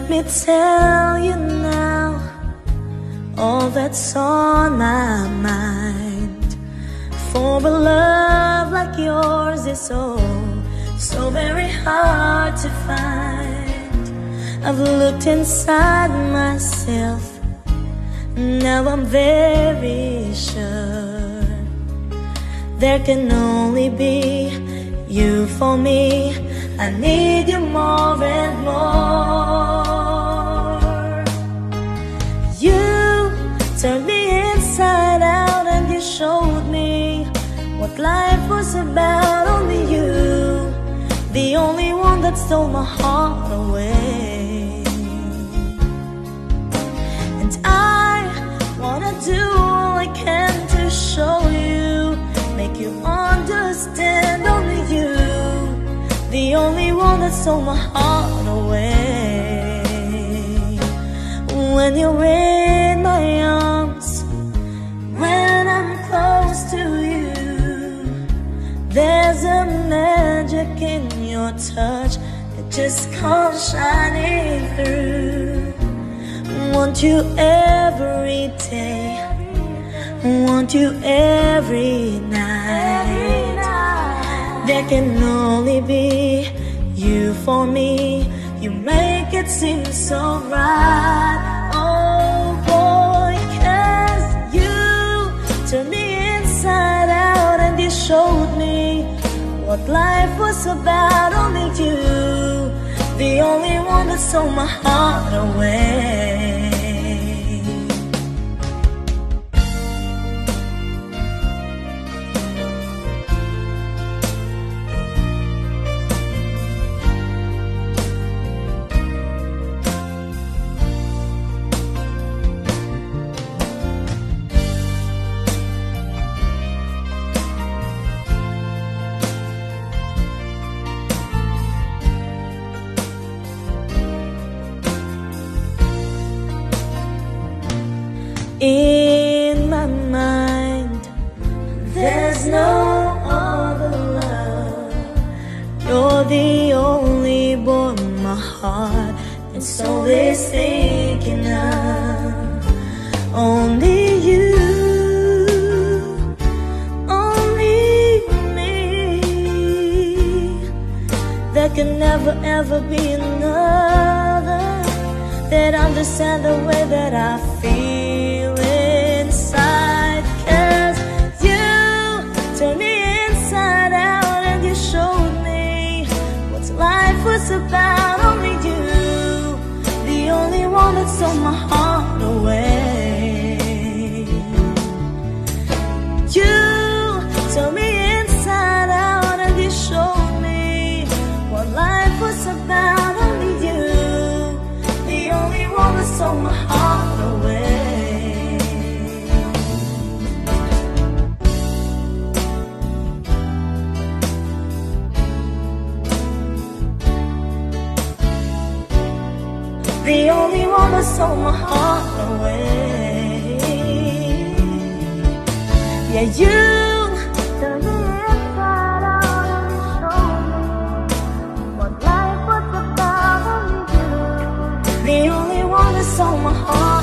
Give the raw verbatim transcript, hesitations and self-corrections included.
me tell you now all that's on my mind. For a love like yours is so, so very hard to find. I've looked inside myself, now I'm very sure there can only be you for me. I need you more and more. You turned me inside out and you showed me what life was about. Only you, the only one that stole my heart away. And I wanna do all I can to show you, make you understand. Only you, the only one that stole my heart away. When you're in my arms, when I'm close to you, there's a magic in your touch that just comes shining through. Want you every day, want you every night. There can only be you for me. You make it seem so right. Oh boy, 'cause you turned me inside out and you showed me what life was about. Only you, the only one that stole my heart away. In my mind, there's no other love. You're the only boy my heart and soul is thinking of. Only you, only me. There can never ever be another that understands the way that I feel inside. 'Cause you turned me inside out and you showed me what life was about. Only you, the only one that stole my heart away. You turned me inside out and you showed me what life was about. Only you, the only one that stole my heart away. The only one that stole my heart away. Yeah, you turned me inside out and you showed me what life was about. Only you, the only one that stole my heart.